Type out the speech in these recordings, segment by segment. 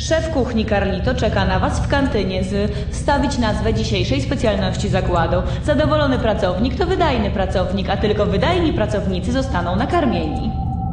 Szef kuchni Carlito czeka na was w kantynie wstawić nazwę dzisiejszej specjalności zakładu. Zadowolony pracownik to wydajny pracownik, a tylko wydajni pracownicy zostaną nakarmieni.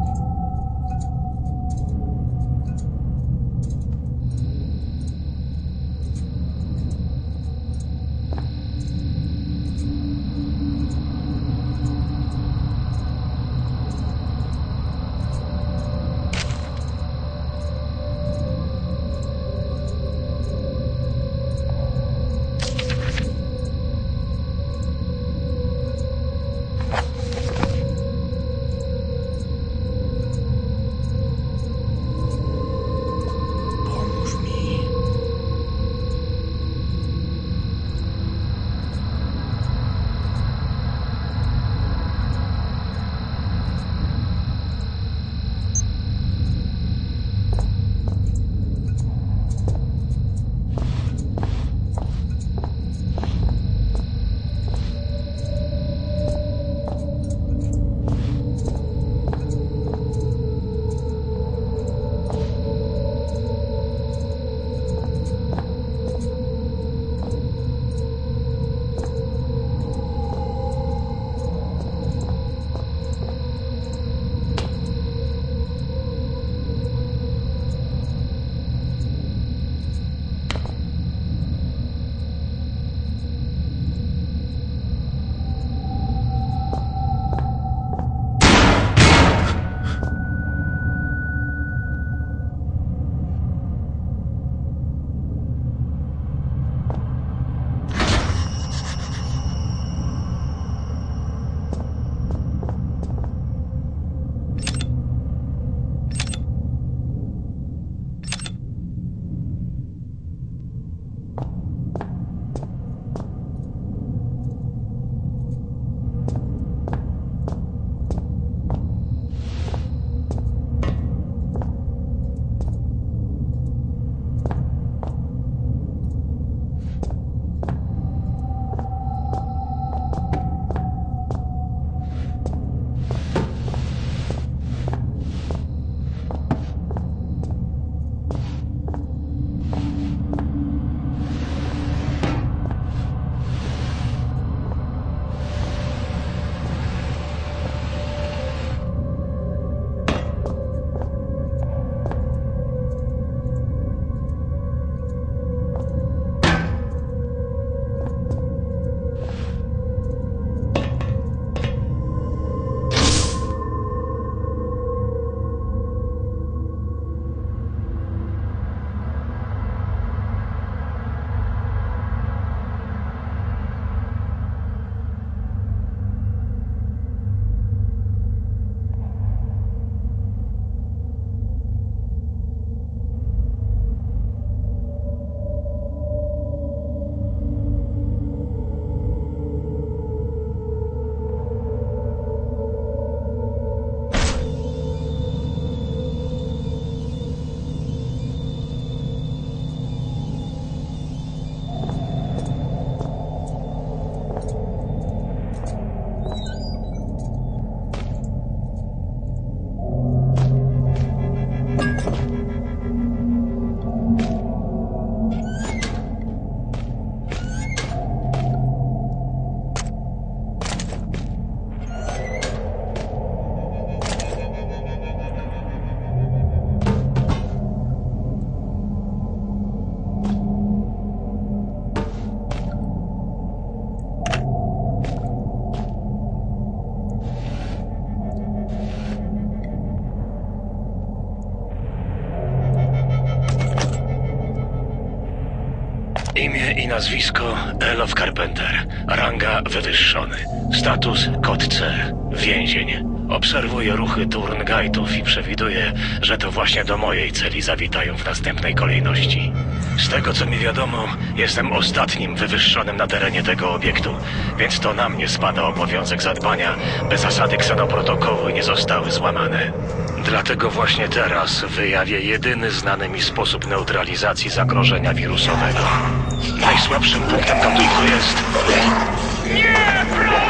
Imię i nazwisko Elof Carpenter. Ranga wywyższony. Status kod C. Więzień. Obserwuję ruchy Turngaitów i przewiduję, że to właśnie do mojej celi zawitają w następnej kolejności. Z tego co mi wiadomo, jestem ostatnim wywyższonym na terenie tego obiektu, więc to na mnie spada obowiązek zadbania, by zasady ksenoprotokołu nie zostały złamane. Dlatego właśnie teraz wyjawię jedyny znany mi sposób neutralizacji zagrożenia wirusowego. Najsłabszym punktem konfliktu jest... Nie, bro!